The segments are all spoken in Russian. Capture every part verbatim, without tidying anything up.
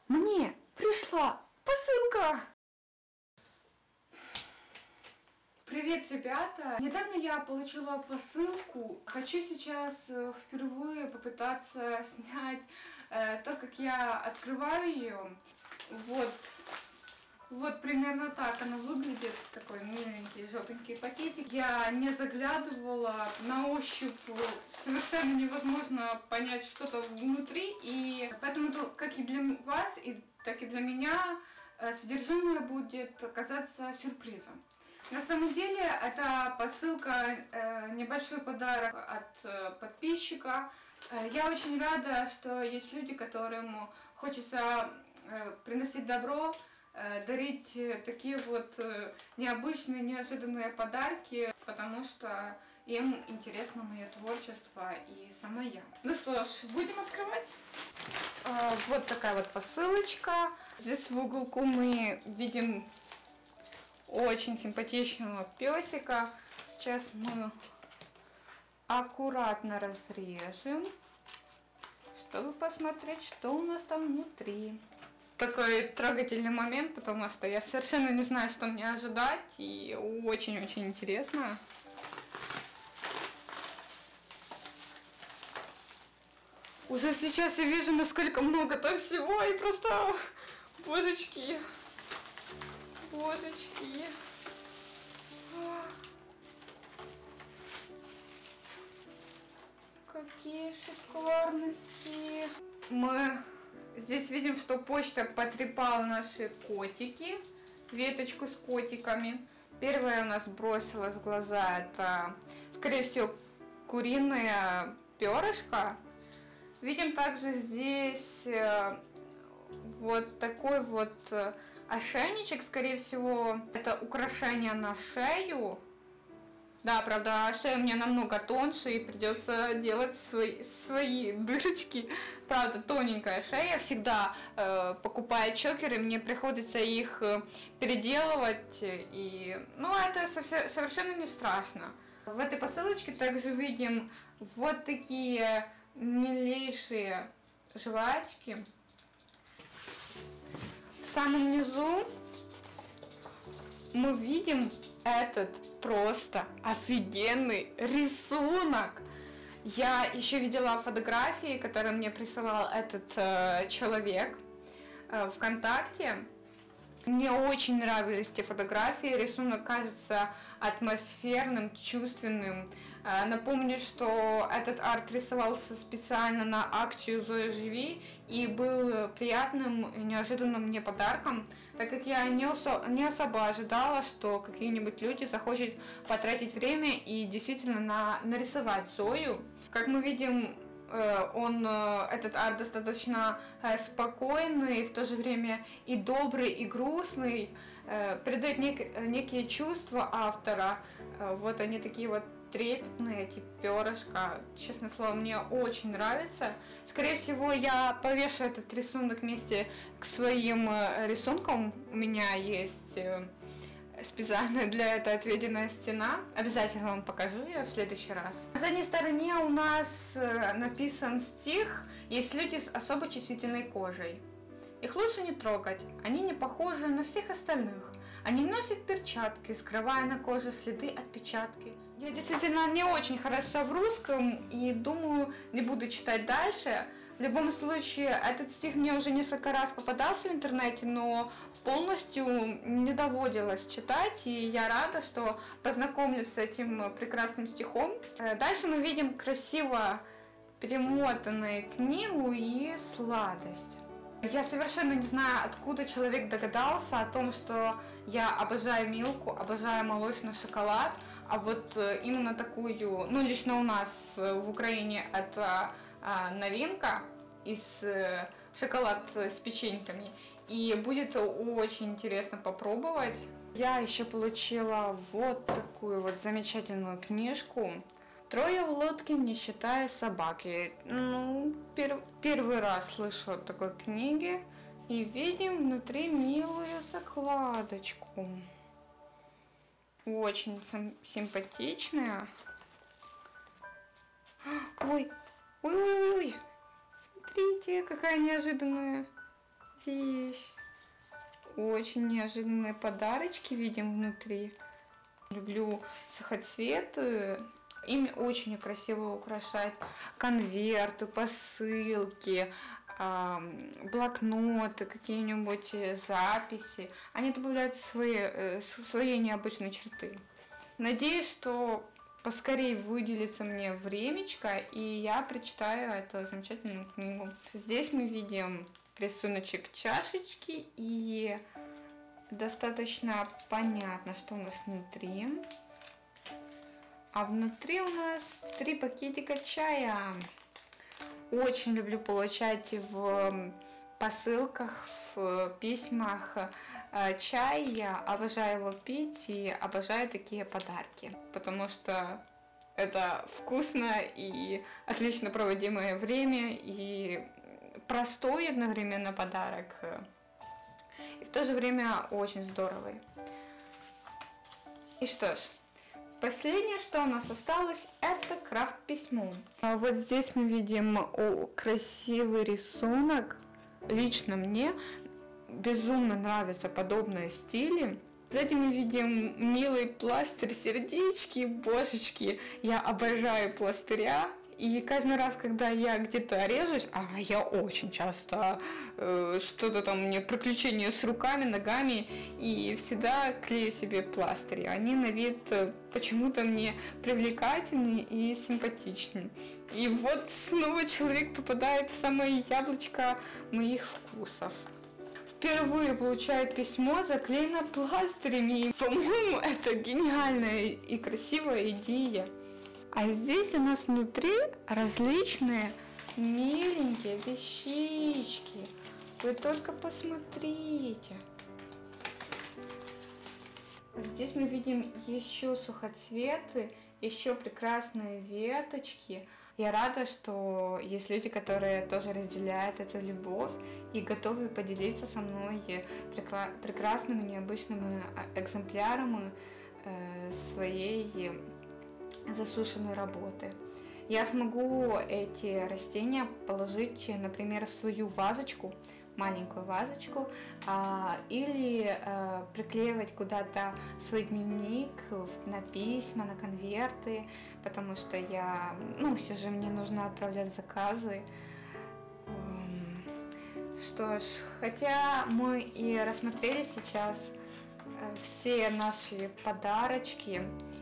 Мне пришла посылка! Привет, ребята! Недавно я получила посылку. Хочу сейчас впервые попытаться снять э, то, как я открываю ее. Вот, вот примерно так она выглядит. Такой миленький желтенький пакетик. Я не заглядывала, на ощупь совершенно невозможно понять что-то внутри. И поэтому, как и для вас, и так и для меня, содержимое будет казаться сюрпризом. На самом деле это посылка, э, небольшой подарок от э, подписчика. Э, я очень рада, что есть люди, которым хочется э, приносить добро, э, дарить такие вот э, необычные, неожиданные подарки, потому что им интересно мое творчество и сама я. Ну что ж, будем открывать. Э, вот такая вот посылочка. Здесь в уголку мы видим очень симпатичного песика. Сейчас мы аккуратно разрежем, чтобы посмотреть, что у нас там внутри. Такой трогательный момент, потому что я совершенно не знаю, что мне ожидать, и очень-очень интересно. Уже сейчас я вижу, насколько много там всего, и просто, божечки. Божечки. Какие шикарности. Мы здесь видим, что почта потрепала наши котики. Веточку с котиками. Первое у нас бросилось в глаза, это, скорее всего, куриное перышко. Видим также здесь вот такой вот ошейничек, скорее всего, это украшение на шею. Да, правда, шея у меня намного тоньше, и придется делать свои, свои дырочки. Правда, тоненькая шея. Всегда э, покупая чокеры, мне приходится их э, переделывать. И, ну, это совсем, совершенно не страшно. В этой посылочке также видим вот такие милейшие жвачки. В самом низу мы видим этот просто офигенный рисунок. Я еще видела фотографии, которые мне присылал этот э, человек э, ВКонтакте. Мне очень нравились те фотографии, рисунок кажется атмосферным, чувственным. Напомню, что этот арт рисовался специально на акцию «Зоя, живи» и был приятным и неожиданным мне подарком, так как я не особо, не особо ожидала, что какие-нибудь люди захотят потратить время и действительно на, нарисовать Зою. Как мы видим, он, этот арт достаточно спокойный, в то же время и добрый, и грустный, передает нек, некие чувства автора. Вот они такие вот трепетные, эти перышка. Честное слово, мне очень нравится. Скорее всего, я повешу этот рисунок вместе к своим рисункам. У меня есть специально для этого отведенная стена. Обязательно вам покажу ее в следующий раз. На задней стороне у нас написан стих: «Есть люди с особо чувствительной кожей. Их лучше не трогать, они не похожи на всех остальных. Они носят перчатки, скрывая на коже следы отпечатки». Я действительно не очень хороша в русском и думаю, не буду читать дальше. В любом случае, этот стих мне уже несколько раз попадался в интернете, но полностью не доводилось читать, и я рада, что познакомлюсь с этим прекрасным стихом. Дальше мы видим красиво перемотанную книгу и сладость. Я совершенно не знаю, откуда человек догадался о том, что я обожаю Милку, обожаю молочный шоколад, а вот именно такую, ну лично у нас в Украине это новинка из шоколад с печеньками, и будет очень интересно попробовать. Я еще получила вот такую вот замечательную книжку «Трое в лодке, не считая собаки». Ну, пер, первый раз слышу о такой книге, и видим внутри милую закладочку. Очень симпатичная. Ой, ой-ой-ой, смотрите, какая неожиданная вещь. Очень неожиданные подарочки видим внутри. Люблю сухоцветы. Ими очень красиво украшать конверты, посылки, блокноты, какие-нибудь записи. Они добавляют свои, свои необычные черты. Надеюсь, что поскорее выделится мне времечко, и я прочитаю эту замечательную книгу. Здесь мы видим рисуночек чашечки, и достаточно понятно, что у нас внутри. А внутри у нас три пакетика чая. Очень люблю получать в посылках, в письмах чай. Я обожаю его пить и обожаю такие подарки, потому что это вкусно и отлично проводимое время, и простой одновременно подарок, и в то же время очень здоровый. И что ж, последнее, что у нас осталось, это крафт-письмо. А вот здесь мы видим о, красивый рисунок. Лично мне безумно нравятся подобные стили. Сзади мы видим милый пластырь, сердечки, божечки. Я обожаю пластыря. И каждый раз, когда я где-то режусь, а я очень часто э, что-то там, у меня приключения с руками, ногами, и всегда клею себе пластыри. Они на вид почему-то мне привлекательны и симпатичны. И вот снова человек попадает в самое яблочко моих вкусов. Впервые получаю письмо, заклеено пластырями. По-моему, это гениальная и красивая идея. А здесь у нас внутри различные миленькие вещички. Вы только посмотрите. Здесь мы видим еще сухоцветы, еще прекрасные веточки. Я рада, что есть люди, которые тоже разделяют эту любовь и готовы поделиться со мной прекрасными, необычными экземплярами своей засушенной работы. Я смогу эти растения положить, например, в свою вазочку, маленькую вазочку, а, или а, приклеивать куда-то свой дневник, на письма, на конверты, потому что я, ну, все же мне нужно отправлять заказы. Что ж, хотя мы и рассмотрели сейчас все наши подарочки,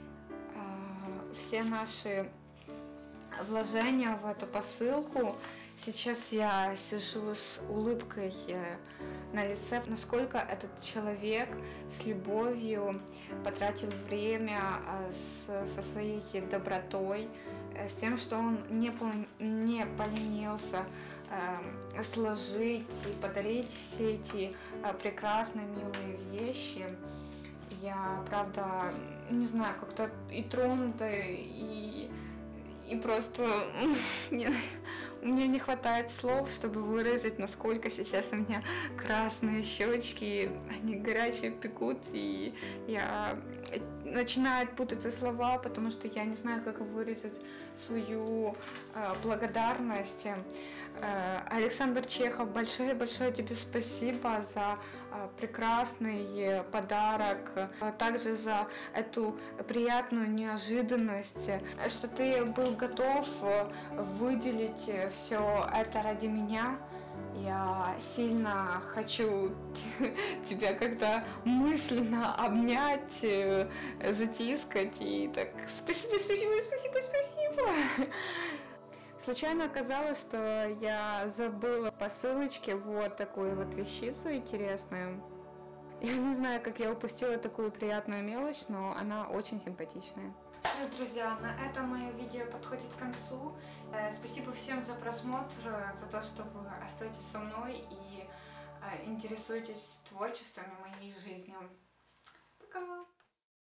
все наши вложения в эту посылку, сейчас я сижу с улыбкой на лице, насколько этот человек с любовью потратил время, с, со своей добротой, с тем, что он не, не поленился э, сложить и подарить все эти прекрасные, милые вещи. Я, правда, не знаю, как-то и тронута, и, и просто не, у меня не хватает слов, чтобы выразить, насколько сейчас у меня красные щечки, они горячие пекут, и я начинают путаться слова, потому что я не знаю, как выразить свою э, благодарность. Э, Александр Чехов, большое-большое тебе спасибо за э, прекрасный подарок, а также за эту приятную неожиданность, что ты был готов выделить все это ради меня. Я сильно хочу тебя как-то мысленно обнять, затискать и так спасибо, спасибо, спасибо, спасибо. Случайно оказалось, что я забыла по ссылочке вот такую вот вещицу интересную. Я не знаю, как я упустила такую приятную мелочь, но она очень симпатичная. Все, друзья, на этом мое видео подходит к концу. Спасибо всем за просмотр, за то, что вы остаетесь со мной и интересуетесь творчеством и моей жизнью. Пока!